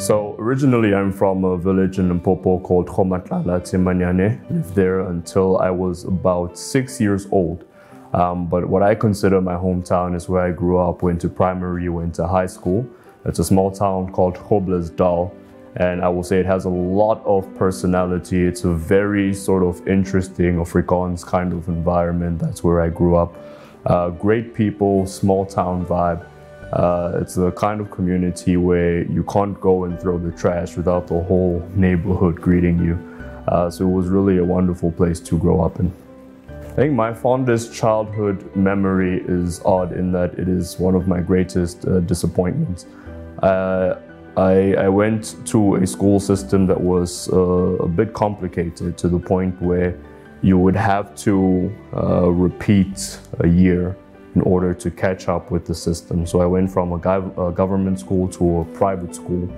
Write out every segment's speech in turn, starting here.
So originally I'm from a village in Limpopo called Khomatlala Tsimanyane. Lived there until I was about 6 years old. But what I consider my hometown is where I grew up, went to primary, went to high school. It's a small town called Groblersdal. And I will say it has a lot of personality. It's a very sort of interesting Afrikaans kind of environment. That's where I grew up. Great people, small town vibe. It's the kind of community where you can't go and throw the trash without the whole neighborhood greeting you. So it was really a wonderful place to grow up in. I think my fondest childhood memory is odd in that it is one of my greatest disappointments. I went to a school system that was a bit complicated to the point where you would have to repeat a year in order to catch up with the system. So I went from a government school to a private school.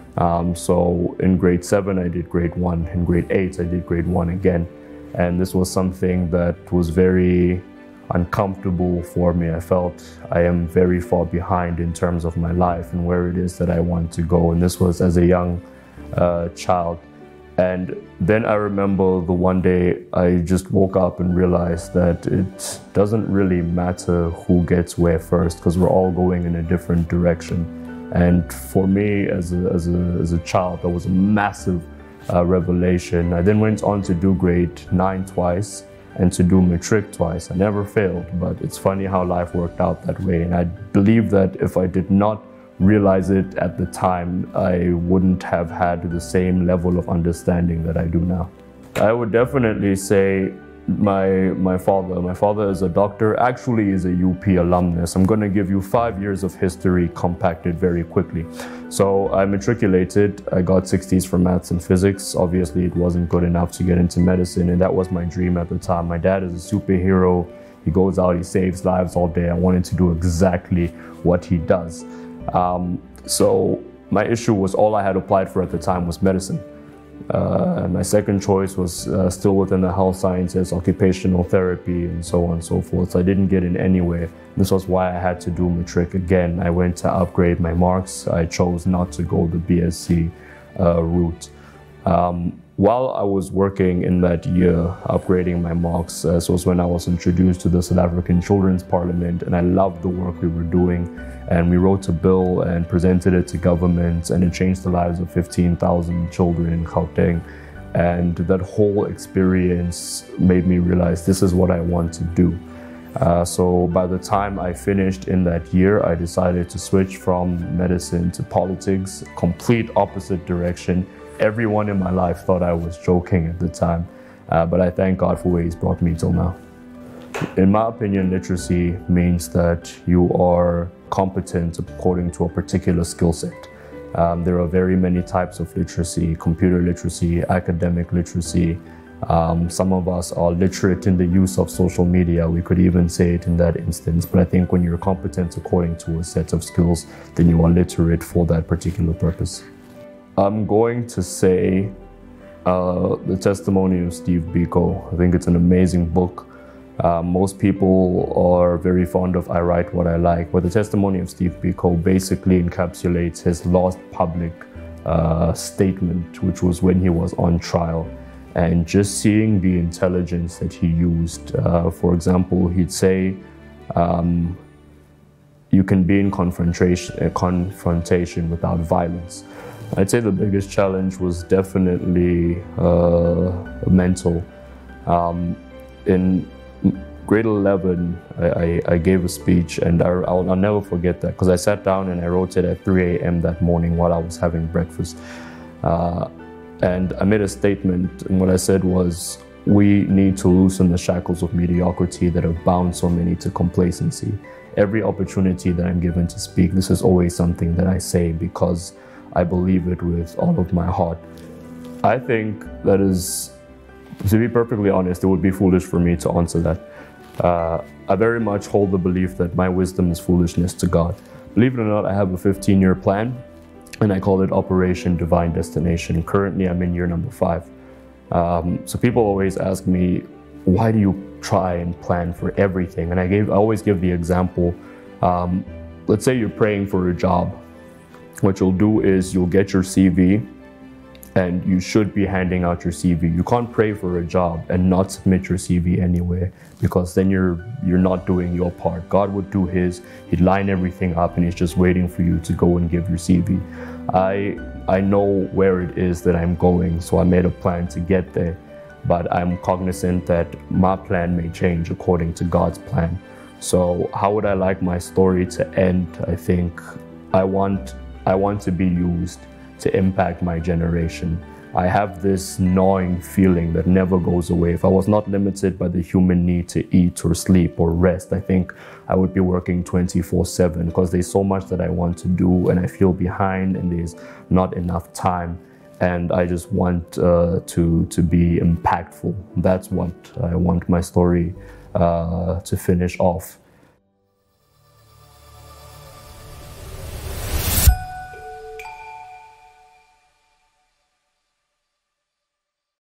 So in grade 7 I did grade 1, in grade 8 I did grade 1 again. And this was something that was very uncomfortable for me. I felt I am very far behind in terms of my life and where it is that I want to go. And this was as a young child. And then I remember the one day I just woke up and realized that it doesn't really matter who gets where first, because we're all going in a different direction. And for me as a child, that was a massive revelation. I then went on to do grade 9 twice and to do matric twice. I never failed, but it's funny how life worked out that way. And I believe that if I did not realize it at the time, I wouldn't have had the same level of understanding that I do now. I would definitely say my father is a doctor, actually is a UP alumnus. I'm going to give you 5 years of history compacted very quickly. So I matriculated, I got 60s for maths and physics. Obviously it wasn't good enough to get into medicine, and that was my dream at the time. My dad is a superhero. He goes out, he saves lives all day. I wanted to do exactly what he does. So my issue was all I had applied for at the time was medicine. My second choice was still within the health sciences, occupational therapy, and so on and so forth. So I didn't get in anywhere. This was why I had to do matric again. I went to upgrade my marks. I chose not to go the BSc route. While I was working in that year, upgrading my marks, this was when I was introduced to the South African Children's Parliament, and I loved the work we were doing. And we wrote a bill and presented it to government, and it changed the lives of 15,000 children in Gauteng. And that whole experience made me realize this is what I want to do. So by the time I finished in that year, I decided to switch from medicine to politics, complete opposite direction. Everyone in my life thought I was joking at the time, but I thank God for where He's brought me till now. In my opinion, literacy means that you are competent according to a particular skill set. There are very many types of literacy: computer literacy, academic literacy. Some of us are literate in the use of social media. We could even say it in that instance. But I think when you're competent according to a set of skills, then you are literate for that particular purpose. I'm going to say The Testimony of Steve Biko. I think it's an amazing book. Most people are very fond of I Write What I Like, but The Testimony of Steve Biko basically encapsulates his last public statement, which was when he was on trial. And just seeing the intelligence that he used. For example, he'd say, you can be in confrontation without violence. I'd say the biggest challenge was definitely mental. In grade 11, I gave a speech, and I'll never forget that, because I sat down and I wrote it at 3 a.m. that morning while I was having breakfast. And I made a statement, and what I said was, we need to loosen the shackles of mediocrity that have bound so many to complacency. Every opportunity that I'm given to speak, this is always something that I say because I believe it with all of my heart. I think that is, to be perfectly honest, it would be foolish for me to answer that. I very much hold the belief that my wisdom is foolishness to God. Believe it or not, I have a 15-year plan, and I call it Operation Divine Destination. Currently, I'm in year number 5. So people always ask me, why do you try and plan for everything? And I always give the example, let's say you're praying for a job. what you'll do is you'll get your CV, and you should be handing out your CV. You can't pray for a job and not submit your CV anyway, because then you're not doing your part. God would do his. He'd line everything up, and he's just waiting for you to go and give your CV. I know where it is that I'm going, so I made a plan to get there, but I'm cognizant that my plan may change according to God's plan. So how would I like my story to end? I think I want to be used to impact my generation. I have this gnawing feeling that never goes away. If I was not limited by the human need to eat or sleep or rest, I think I would be working 24/7, because there's so much that I want to do and I feel behind and there's not enough time. And I just want to be impactful. That's what I want my story to finish off.